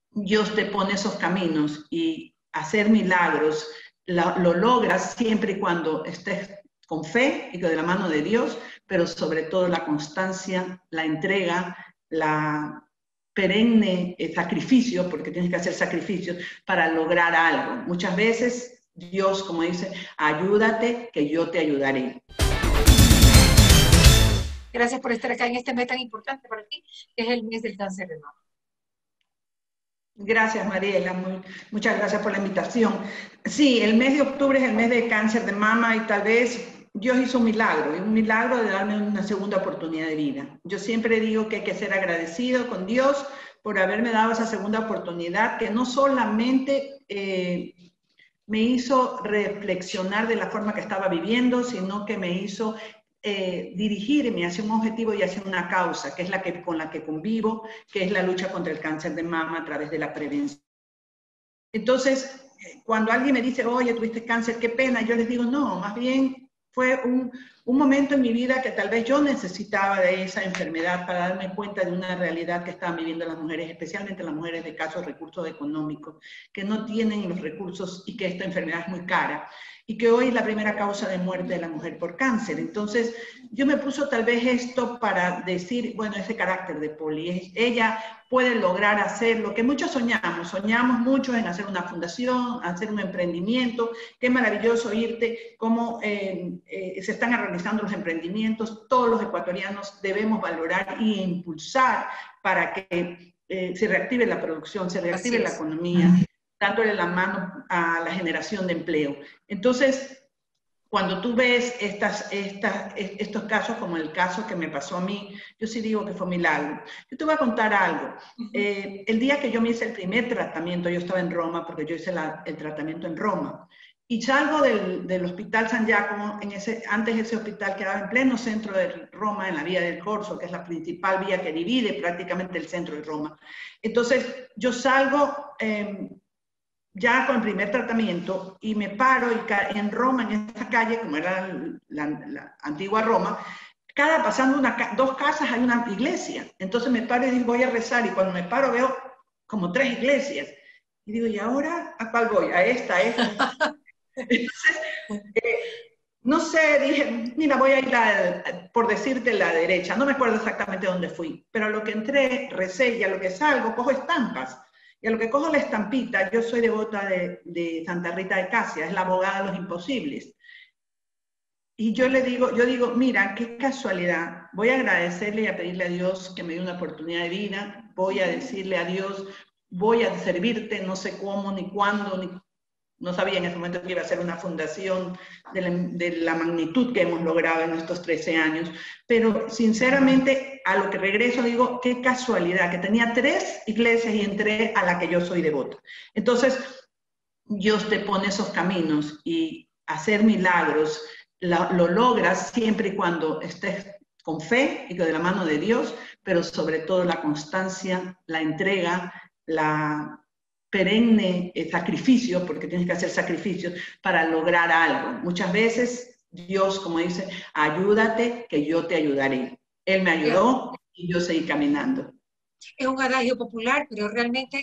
Dios te pone esos caminos y hacer milagros lo logras siempre y cuando estés con fe y de la mano de Dios, pero sobre todo la constancia, la entrega, la perenne sacrificio, porque tienes que hacer sacrificios para lograr algo. Muchas veces Dios, como dice, ayúdate que yo te ayudaré. Gracias por estar acá en este mes tan importante para ti, que es el mes del cáncer de mama. Gracias, Mariela. Muchas gracias por la invitación. Sí, el mes de octubre es el mes de cáncer de mama y tal vez Dios hizo un milagro de darme una segunda oportunidad de vida. Yo siempre digo que hay que ser agradecido con Dios por haberme dado esa segunda oportunidad, que no solamente me hizo reflexionar de la forma que estaba viviendo, sino que me hizo dirigirme hacia un objetivo y hacia una causa, que es con la que convivo, que es la lucha contra el cáncer de mama a través de la prevención. Entonces, cuando alguien me dice, oye, tuviste cáncer, qué pena, yo les digo, no, más bien fue un momento en mi vida que tal vez yo necesitaba de esa enfermedad para darme cuenta de una realidad que estaban viviendo las mujeres, especialmente las mujeres de escasos recursos económicos, que no tienen los recursos y que esta enfermedad es muy cara y que hoy es la primera causa de muerte de la mujer por cáncer. Entonces, yo me puso tal vez esto para decir, bueno, ese carácter de Poli, ella puede lograr hacer lo que muchos soñamos mucho en hacer una fundación, hacer un emprendimiento. Qué maravilloso oírte cómo se están realizando los emprendimientos. Todos los ecuatorianos debemos valorar e impulsar para que se reactive la producción, se reactive la economía, dándole la mano a la generación de empleo. Entonces, cuando tú ves estos casos, como el caso que me pasó a mí, yo sí digo que fue un milagro. Yo te voy a contar algo. El día que yo me hice el primer tratamiento, yo estaba en Roma, porque yo hice el tratamiento en Roma, y salgo del Hospital San Giacomo, antes ese hospital quedaba en pleno centro de Roma, en la Vía del Corso, que es la principal vía que divide prácticamente el centro de Roma. Entonces, yo salgo ya con el primer tratamiento y me paro y en Roma, en esta calle, como era la antigua Roma, pasando dos casas hay una iglesia. Entonces me paro y digo, voy a rezar, y cuando me paro veo como 3 iglesias. Y digo, ¿y ahora a cuál voy? A esta. Entonces, no sé, dije, mira, voy a ir por decirte la derecha. No me acuerdo exactamente dónde fui, pero a lo que entré, recé, y a lo que salgo, cojo estampas. Y a lo que cojo la estampita, yo soy devota de Santa Rita de Casia, es la abogada de los imposibles. Y yo digo, mira, qué casualidad, voy a agradecerle y a pedirle a Dios que me dé una oportunidad de vida, voy a decirle a Dios, voy a servirte, no sé cómo, ni cuándo, no sabía en ese momento que iba a ser una fundación de la magnitud que hemos logrado en estos 13 años, pero sinceramente a lo que regreso digo, qué casualidad, que tenía 3 iglesias y entré a la que yo soy devota. Entonces, Dios te pone esos caminos y hacer milagros lo logras siempre y cuando estés con fe y de la mano de Dios, pero sobre todo la constancia, la entrega, la perenne sacrificio, porque tienes que hacer sacrificios para lograr algo. Muchas veces Dios, como dice, ayúdate que yo te ayudaré. Él me ayudó y yo seguí caminando. Es un adagio popular, pero realmente,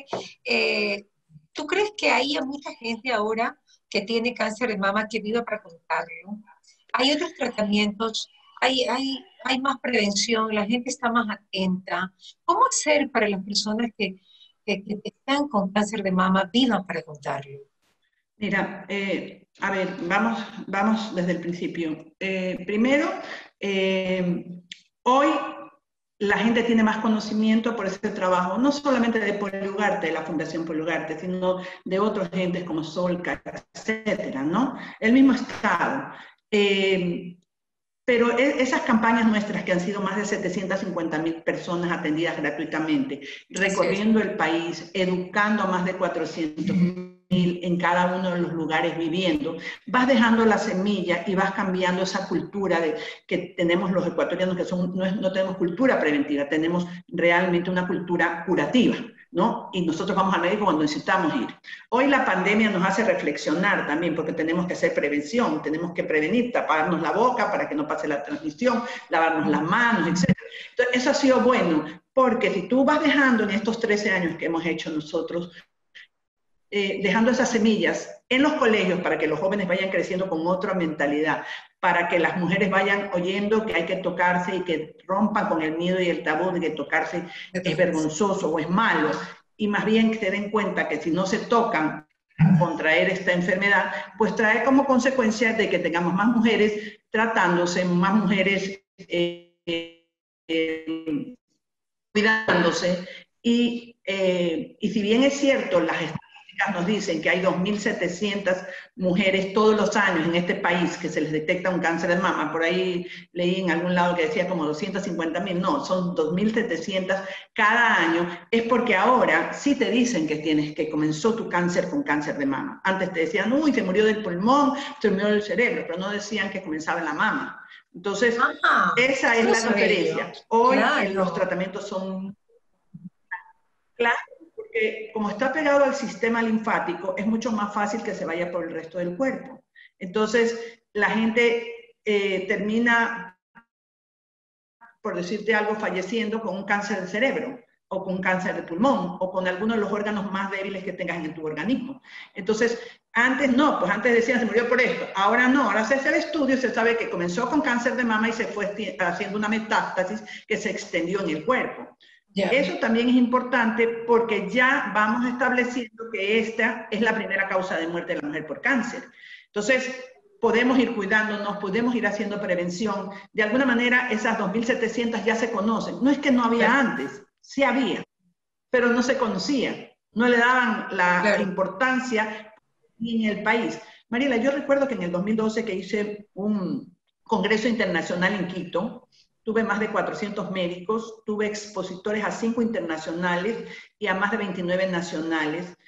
¿tú crees que hay mucha gente ahora que tiene cáncer de mama que viva para contarlo? Hay otros tratamientos, hay más prevención, la gente está más atenta. ¿Cómo hacer para las personas que están con cáncer de mama vivan para contarlo? Mira, a ver, vamos desde el principio. Primero, hoy la gente tiene más conocimiento por ese trabajo, no solamente de Poliugarte, de la Fundación Poliugarte, sino de otros entes como Solca, etcétera, ¿no? El mismo Estado. Pero esas campañas nuestras, que han sido más de 750.000 personas atendidas gratuitamente, recorriendo el país, educando a más de 400.000 en cada uno de los lugares viviendo, vas dejando la semilla y vas cambiando esa cultura que tenemos los ecuatorianos, que no tenemos cultura preventiva, tenemos realmente una cultura curativa, ¿no? Y nosotros vamos al médico cuando necesitamos ir. Hoy la pandemia nos hace reflexionar también, porque tenemos que hacer prevención, tenemos que prevenir, taparnos la boca para que no pase la transmisión, lavarnos las manos, etc. Entonces, eso ha sido bueno, Porque si tú vas dejando en estos 13 años que hemos hecho nosotros, dejando esas semillas en los colegios para que los jóvenes vayan creciendo con otra mentalidad, para que las mujeres vayan oyendo que hay que tocarse y que rompan con el miedo y el tabú de que tocarse es vergonzoso o es malo, y más bien que se den cuenta que si no se tocan contraer esta enfermedad, pues trae como consecuencia de que tengamos más mujeres tratándose, más mujeres cuidándose, y si bien es cierto, las estadísticas nos dicen que hay 2.700 mujeres todos los años en este país que se les detecta un cáncer de mama, por ahí leí en algún lado que decía como 250.000, no, son 2.700 cada año, es porque ahora sí te dicen que comenzó tu cáncer con cáncer de mama. Antes te decían, uy, se murió del pulmón, se murió del cerebro, pero no decían que comenzaba en la mama. Entonces, esa es la diferencia. Hoy los tratamientos son claros, porque como está pegado al sistema linfático, es mucho más fácil que se vaya por el resto del cuerpo. Entonces, la gente termina, por decirte algo, falleciendo con un cáncer de cerebro, o con un cáncer de pulmón, o con alguno de los órganos más débiles que tengas en tu organismo. Entonces, antes no, pues antes decían se murió por esto, ahora no, ahora se hace el estudio, se sabe que comenzó con cáncer de mama y se fue haciendo una metástasis que se extendió en el cuerpo. Yeah. Eso también es importante porque ya vamos estableciendo que esta es la primera causa de muerte de la mujer por cáncer. Entonces, podemos ir cuidándonos, podemos ir haciendo prevención. De alguna manera, esas 2.700 ya se conocen. No es que no había antes, sí había, pero no se conocía. No le daban la importancia ni en el país. Mariela, yo recuerdo que en el 2012 que hice un congreso internacional en Quito, tuve más de 400 médicos, tuve expositores a 5 internacionales y a más de 29 nacionales.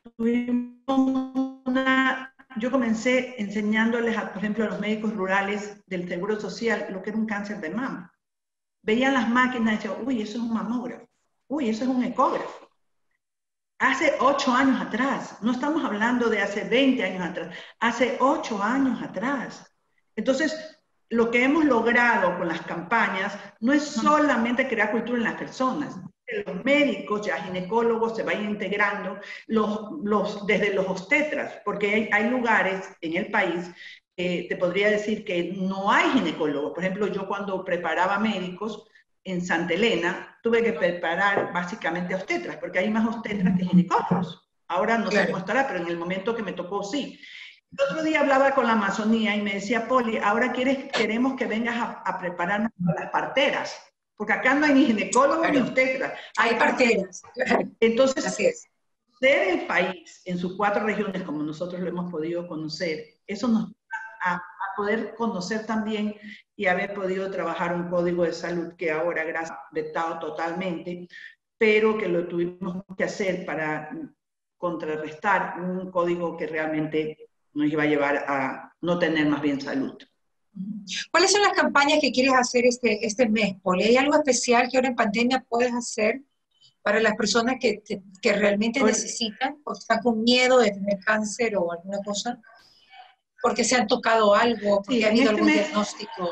Yo comencé enseñándoles, por ejemplo, a los médicos rurales del Seguro Social lo que era un cáncer de mama. Veían las máquinas y decían, uy, eso es un mamógrafo, uy, eso es un ecógrafo. Hace 8 años atrás, no estamos hablando de hace 20 años atrás, hace 8 años atrás. Entonces, lo que hemos logrado con las campañas no es solamente crear cultura en las personas. Los médicos, ya ginecólogos se vayan integrando, desde los obstetras, porque hay lugares en el país, te podría decir que no hay ginecólogos. Por ejemplo, yo cuando preparaba médicos en Santa Elena, tuve que preparar básicamente obstetras, porque hay más obstetras que ginecólogos. Ahora no sé cómo estará, pero en el momento que me tocó, sí. El otro día hablaba con la Amazonía y me decía, Poli, ahora queremos que vengas a prepararnos para las parteras, porque acá no hay ni ginecólogos ni obstetras. Hay parteras. Entonces, conocer el país en sus 4 regiones, como nosotros lo hemos podido conocer, eso nos va a poder conocer también y haber podido trabajar un código de salud que ahora, gracias, vetado totalmente, pero que lo tuvimos que hacer para contrarrestar un código que realmente nos iba a llevar a no tener más bien salud. ¿Cuáles son las campañas que quieres hacer este mes, Poli? ¿Hay algo especial que ahora en pandemia puedes hacer para las personas que realmente necesitan, o están con miedo de tener cáncer o alguna cosa? Porque se han tocado algo, porque ha habido algún diagnóstico.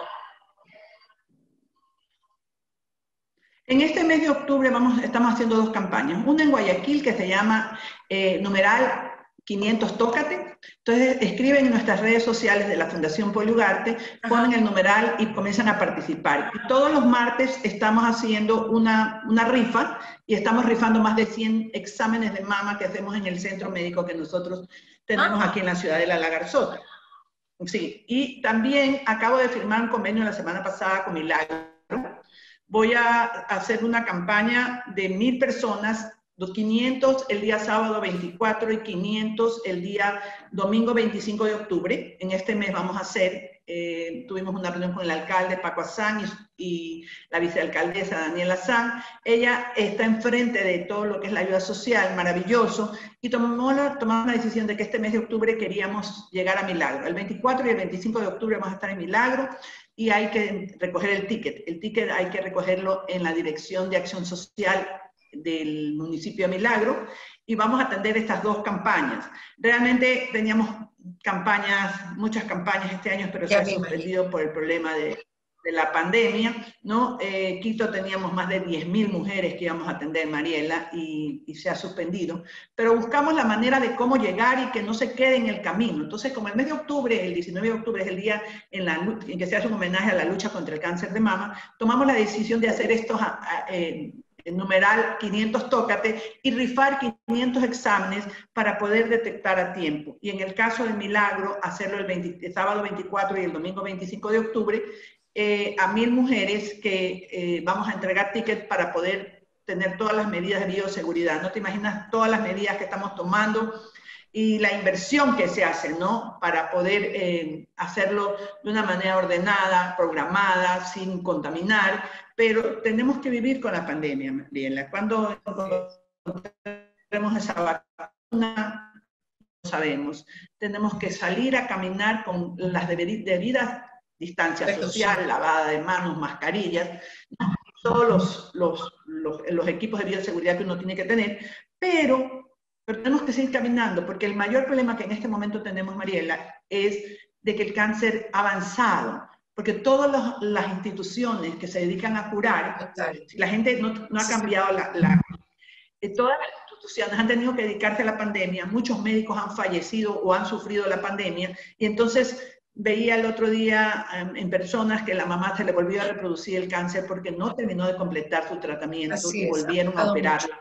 En este mes de octubre estamos haciendo 2 campañas. Una en Guayaquil que se llama numeral 500 Tócate. Entonces escriben en nuestras redes sociales de la Fundación Poli Ugarte, ponen el numeral y comienzan a participar. Y todos los martes estamos haciendo una rifa y estamos rifando más de 100 exámenes de mama que hacemos en el centro médico que nosotros tenemos aquí en la ciudad de La Lagarzota. Sí, y también acabo de firmar un convenio la semana pasada con Milagro. Voy a hacer una campaña de 1.000 personas, 500 el día sábado 24 y 500 el día domingo 25 de octubre. En este mes vamos a hacer, tuvimos una reunión con el alcalde Paco Azán y la vicealcaldesa Daniela Azán. Ella está enfrente de todo lo que es la ayuda social, maravilloso, y tomamos la decisión de que este mes de octubre queríamos llegar a Milagro. El 24 y el 25 de octubre vamos a estar en Milagro, y hay que recoger el ticket. El ticket hay que recogerlo en la Dirección de Acción Social del municipio de Milagro, y vamos a atender estas 2 campañas. Realmente teníamos muchas campañas este año, pero se ha suspendido por el problema de de la pandemia, ¿no? Quito teníamos más de 10.000 mujeres que íbamos a atender, Mariela, y se ha suspendido, pero buscamos la manera de cómo llegar y que no se quede en el camino. Entonces, como el mes de octubre, el 19 de octubre es el día en que se hace un homenaje a la lucha contra el cáncer de mama, tomamos la decisión de hacer estos numeral 500 tócate y rifar 500 exámenes para poder detectar a tiempo. Y en el caso del Milagro, hacerlo el sábado 24 y el domingo 25 de octubre, a 1.000 mujeres que vamos a entregar tickets para poder tener todas las medidas de bioseguridad. No te imaginas todas las medidas que estamos tomando y la inversión que se hace, ¿no? Para poder hacerlo de una manera ordenada, programada, sin contaminar, pero tenemos que vivir con la pandemia, Mariela. Cuando encontremos esa vacuna, no sabemos. Tenemos que salir a caminar con las debidas distancia social, lavada de manos, mascarillas, ¿no? Todos los equipos de bioseguridad que uno tiene que tener, pero tenemos que seguir caminando, porque el mayor problema que en este momento tenemos, Mariela, es de que el cáncer ha avanzado, porque todas las instituciones que se dedican a curar, la gente no ha cambiado todas las instituciones han tenido que dedicarse a la pandemia, muchos médicos han fallecido o han sufrido la pandemia, y entonces veía el otro día en personas que la mamá se le volvió a reproducir el cáncer porque no terminó de completar su tratamiento y volvieron a operarla.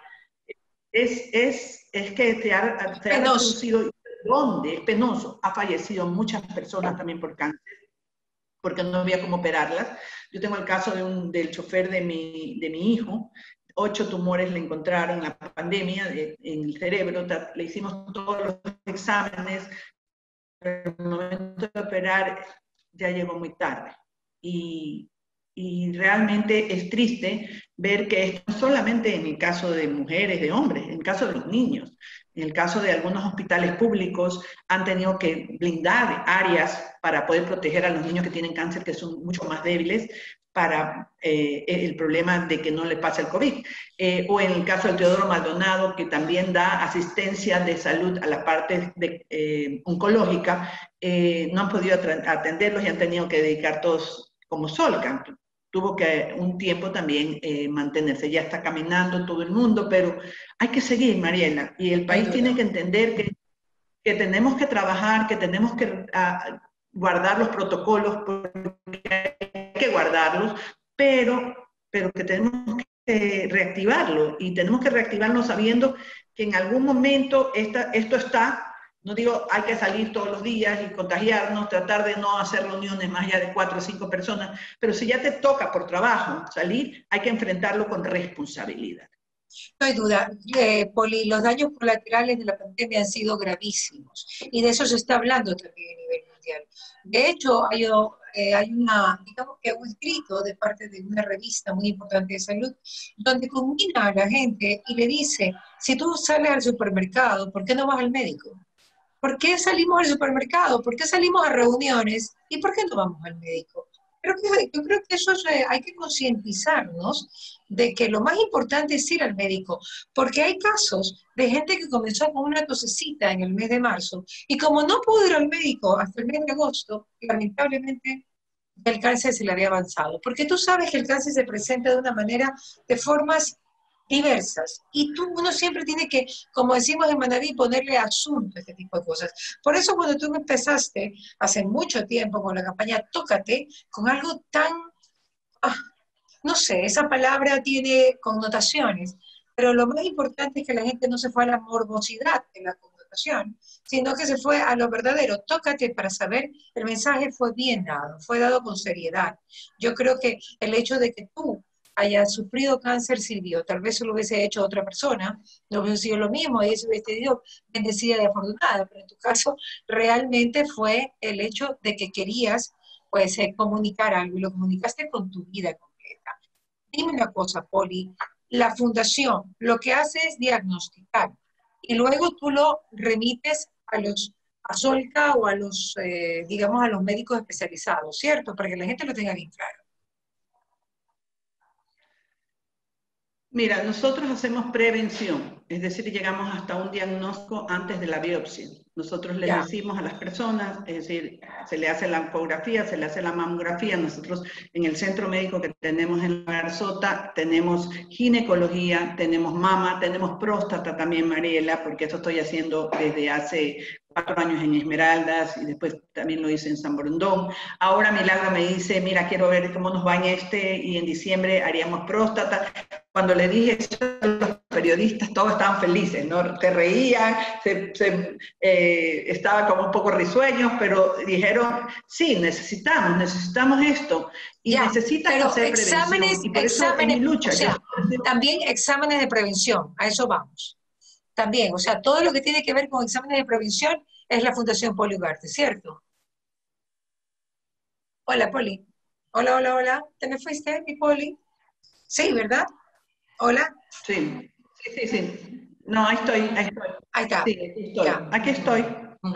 Es que se ha reproducido, ¿dónde? Es penoso. Ha fallecido muchas personas también por cáncer, porque no había cómo operarlas. Yo tengo el caso del chofer de mi hijo, 8 tumores le encontraron en la pandemia en el cerebro, le hicimos todos los exámenes, pero el momento de operar ya llegó muy tarde. Y realmente es triste ver que esto no solamente en el caso de mujeres, de hombres, en el caso de los niños, en el caso de algunos hospitales públicos han tenido que blindar áreas para poder proteger a los niños que tienen cáncer, que son mucho más débiles, para el problema de que no le pase el COVID. O en el caso del Teodoro Maldonado, que también da asistencia de salud a la parte oncológica, no han podido atenderlos y han tenido que dedicar todos como Solcan. Tuvo que un tiempo también mantenerse. Ya está caminando todo el mundo, pero hay que seguir, Mariela. Y el país tiene que entender que tenemos que trabajar, que tenemos que guardar los protocolos, porque hay que guardarlos, pero que tenemos que reactivarlo. Y tenemos que reactivarlo sabiendo que en algún momento esto está. No digo hay que salir todos los días y contagiarnos, tratar de no hacer reuniones más allá de 4 o 5 personas, pero si ya te toca por trabajo salir, hay que enfrentarlo con responsabilidad. No hay duda, Poli, los daños colaterales de la pandemia han sido gravísimos y de eso se está hablando también a nivel mundial. De hecho, hay digamos que un escrito de parte de una revista muy importante de salud donde combina a la gente y le dice, si tú sales al supermercado, ¿por qué no vas al médico? ¿Por qué salimos al supermercado? ¿Por qué salimos a reuniones? ¿Y por qué no vamos al médico? Yo creo que eso hay que concientizarnos de que lo más importante es ir al médico, porque hay casos de gente que comenzó con una tosecita en el mes de marzo y como no pudo ir al médico hasta el mes de agosto, lamentablemente el cáncer se le había avanzado. Porque tú sabes que el cáncer se presenta de una manera, de formas diversas. Y uno siempre tiene que, como decimos en Manaví, ponerle asunto a este tipo de cosas. Por eso cuando tú empezaste hace mucho tiempo con la campaña Tócate, con algo tan, no sé, esa palabra tiene connotaciones, pero lo más importante es que la gente no se fue a la morbosidad de la connotación, sino que se fue a lo verdadero. Tócate para saber, el mensaje fue bien dado, fue dado con seriedad. Yo creo que el hecho de que tú haya sufrido cáncer sirvió. Tal vez se lo hubiese hecho otra persona, no hubiese sido lo mismo, y eso hubiese sido bendecida y afortunada, pero en tu caso realmente fue el hecho de que querías pues comunicar algo y lo comunicaste con tu vida completa. Dime una cosa, Poli, la fundación lo que hace es diagnosticar y luego tú lo remites a Solca o a los, digamos, a los médicos especializados, ¿cierto? Para que la gente lo tenga bien claro. Mira, nosotros hacemos prevención, es decir, llegamos hasta un diagnóstico antes de la biopsia. Nosotros les Ya. decimos a las personas, es decir, se le hace la ecografía, se le hace la mamografía. Nosotros en el centro médico que tenemos en Garzota tenemos ginecología, tenemos mama, tenemos próstata también, Mariela, porque eso estoy haciendo desde hace 4 años en Esmeraldas y después también lo hice en San Borondón. Ahora Milagro me dice, mira, quiero ver cómo nos va en y en diciembre haríamos próstata. Cuando le dije eso a los periodistas, todos estaban felices, ¿no? Se reían, estaba como un poco risueños, pero dijeron, sí, necesitamos esto, y Ya, necesitas pero hacer prevención, y por eso en mi lucha, o sea, también exámenes de prevención, a eso vamos. También, o sea, todo lo que tiene que ver con exámenes de prevención es la Fundación Poli Ugarte, ¿cierto? Hola, Poli. Hola, hola, hola. ¿Te me fuiste, mi Poli? Sí, ¿verdad? Hola. sí. No, ahí estoy. Ahí está. Sí, aquí estoy. Ya. Aquí estoy.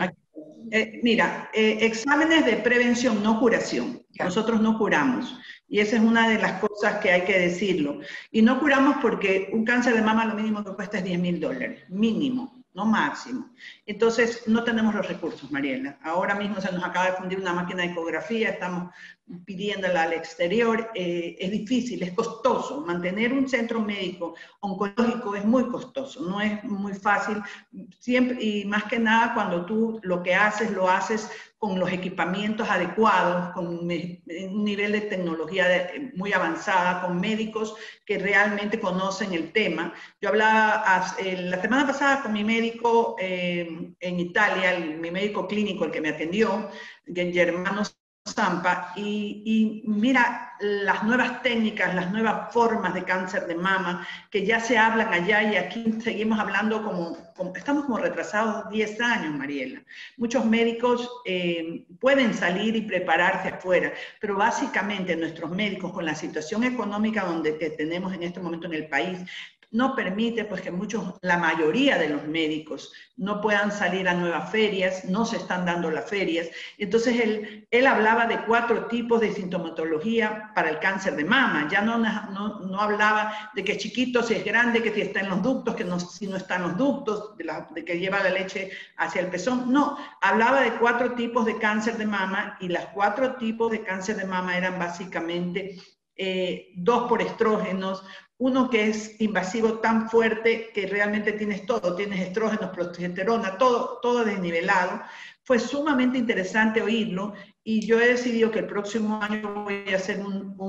Mira, exámenes de prevención, no curación. Ya. Nosotros no curamos. Y esa es una de las cosas que hay que decirlo. Y no curamos porque un cáncer de mama lo mínimo que cuesta es $10.000, mínimo, no máximo. Entonces, no tenemos los recursos, Mariela. Ahora mismo se nos acaba de fundir una máquina de ecografía, estamos pidiéndola al exterior. Es difícil, es costoso. Mantener un centro médico oncológico es muy costoso, no es muy fácil. Siempre, y más que nada cuando tú lo que haces, lo haces con los equipamientos adecuados, con un nivel de tecnología muy avanzada, con médicos que realmente conocen el tema. Yo hablaba la semana pasada con mi médico en Italia, mi médico clínico, el que me atendió, Germano Zampa, y mira las nuevas técnicas, las nuevas formas de cáncer de mama que ya se hablan allá, y aquí seguimos hablando estamos como retrasados 10 años, Mariela. Muchos médicos pueden salir y prepararse afuera, pero básicamente nuestros médicos, con la situación económica que tenemos en este momento en el país, no permite pues que la mayoría de los médicos no puedan salir a nuevas ferias, no se están dando las ferias. Entonces él hablaba de 4 tipos de sintomatología para el cáncer de mama. Ya no hablaba de que es chiquito, si es grande, que si está en los ductos, si no está en los ductos, de que lleva la leche hacia el pezón. No, hablaba de 4 tipos de cáncer de mama, y los 4 tipos de cáncer de mama eran básicamente 2 por estrógenos, uno que es invasivo tan fuerte que realmente tienes todo, tienes estrógenos, progesterona, todo desnivelado. Fue sumamente interesante oírlo, y yo he decidido que el próximo año voy a hacer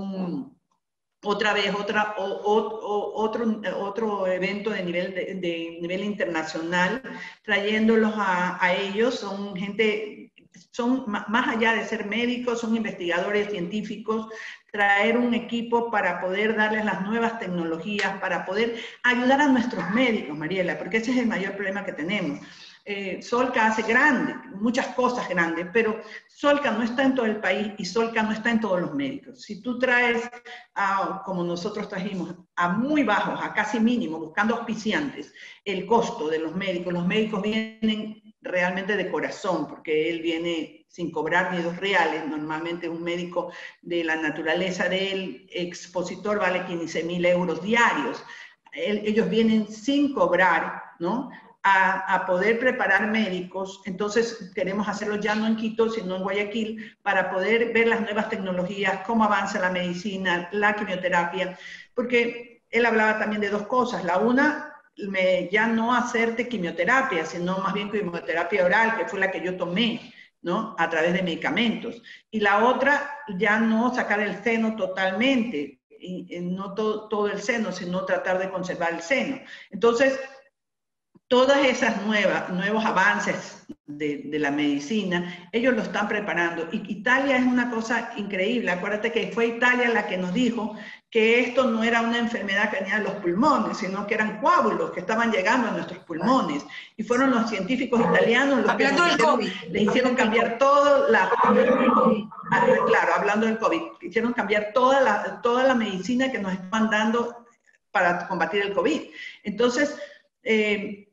otro evento de nivel internacional, trayéndolos a ellos. Son gente, son más allá de ser médicos, son investigadores científicos. Traer un equipo para poder darles las nuevas tecnologías, para poder ayudar a nuestros médicos, Mariela, porque ese es el mayor problema que tenemos. Solca hace muchas cosas grandes, pero Solca no está en todo el país y Solca no está en todos los médicos. Si tú traes, como nosotros trajimos, a muy bajos, a casi mínimo, buscando auspiciantes, el costo de los médicos vienen realmente de corazón, porque él viene sin cobrar ni 2 reales. Normalmente un médico de la naturaleza del expositor vale 15.000 euros diarios. Ellos vienen sin cobrar, ¿no?, a poder preparar médicos. Entonces queremos hacerlo ya no en Quito, sino en Guayaquil, para poder ver las nuevas tecnologías, cómo avanza la medicina, la quimioterapia, porque él hablaba también de 2 cosas. La una, ya no hacerte quimioterapia, sino más bien quimioterapia oral, que fue la que yo tomé, ¿no?, a través de medicamentos. Y la otra, ya no sacar el seno totalmente, y no todo el seno, sino tratar de conservar el seno. Entonces, todas esas nuevos avances de la medicina, ellos lo están preparando. Y Italia es una cosa increíble. Acuérdate que fue Italia la que nos dijo que esto no era una enfermedad que tenía los pulmones, sino que eran coágulos que estaban llegando a nuestros pulmones. Y fueron los científicos italianos los que le hicieron cambiar claro, hablando del COVID, hicieron cambiar toda la medicina que nos estaban dando para combatir el COVID. Entonces,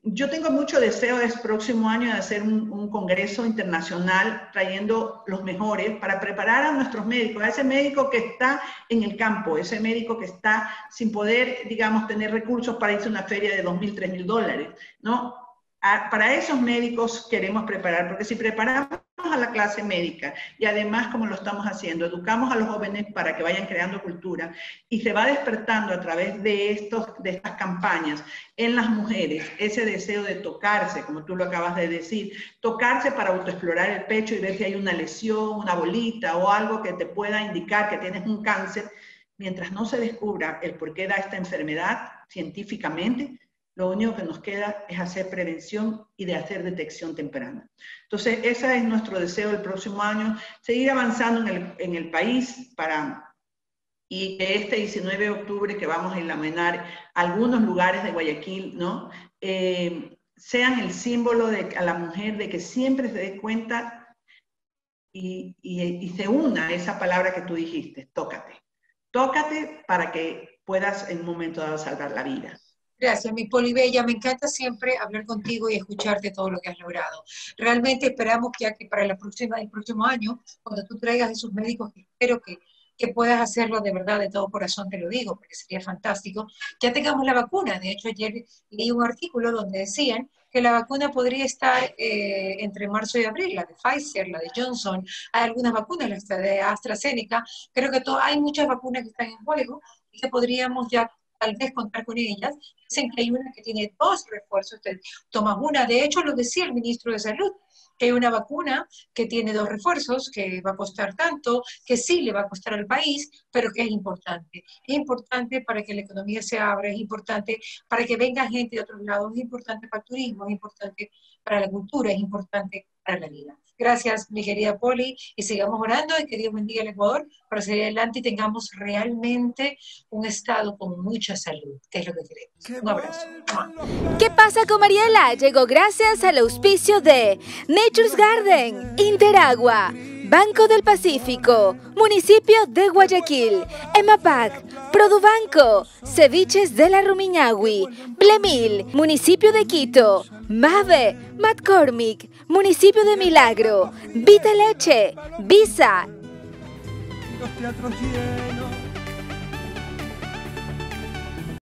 yo tengo mucho deseo el próximo año de hacer un congreso internacional trayendo los mejores para preparar a nuestros médicos, a ese médico que está en el campo, ese médico que está sin poder, digamos, tener recursos para irse a una feria de $2.000, $3.000, ¿no? Para esos médicos queremos preparar, porque si preparamos a la clase médica y además, como lo estamos haciendo, educamos a los jóvenes para que vayan creando cultura y se va despertando a través de estas campañas en las mujeres ese deseo de tocarse, como tú lo acabas de decir, tocarse para autoexplorar el pecho y ver si hay una lesión, una bolita o algo que te pueda indicar que tienes un cáncer. Mientras no se descubra el por qué da esta enfermedad científicamente, lo único que nos queda es hacer prevención y de hacer detección temprana. Entonces, ese es nuestro deseo el próximo año, seguir avanzando en el país y que este 19 de octubre que vamos a illuminar algunos lugares de Guayaquil, ¿no? Sean el símbolo a la mujer de que siempre se dé cuenta y se una esa palabra que tú dijiste, tócate. Tócate para que puedas en un momento dado salvar la vida. Gracias, mi Poli Bella. Me encanta siempre hablar contigo y escucharte todo lo que has logrado. Realmente esperamos que para el próximo año, cuando tú traigas esos médicos, espero que puedas hacerlo de verdad, de todo corazón te lo digo, porque sería fantástico, ya tengamos la vacuna. De hecho, ayer leí un artículo donde decían que la vacuna podría estar entre marzo y abril, la de Pfizer, la de Johnson, hay algunas vacunas, la de AstraZeneca, creo que hay muchas vacunas que están en juego y que podríamos ya tal vez contar con ellas. Dicen que hay una que tiene 2 refuerzos, te tomas una, de hecho lo decía el ministro de Salud, que hay una vacuna que tiene 2 refuerzos, que va a costar tanto, que sí le va a costar al país, pero que es importante. Es importante para que la economía se abra, es importante para que venga gente de otros lados, es importante para el turismo, es importante para la cultura, es importante para la vida. Gracias, mi querida Poli, y sigamos orando y que Dios bendiga el Ecuador para seguir adelante y tengamos realmente un estado con mucha salud, que es lo que queremos. Un abrazo. ¿Qué pasa con Mariela? Llegó gracias al auspicio de Nature's Garden, Interagua, Banco del Pacífico, Municipio de Guayaquil, EMAPAC, Produbanco, Ceviches de la Rumiñahui, Blemil, Municipio de Quito, Mave, McCormick, Municipio de Milagro, Vita Leche, Visa. Los teatros llenos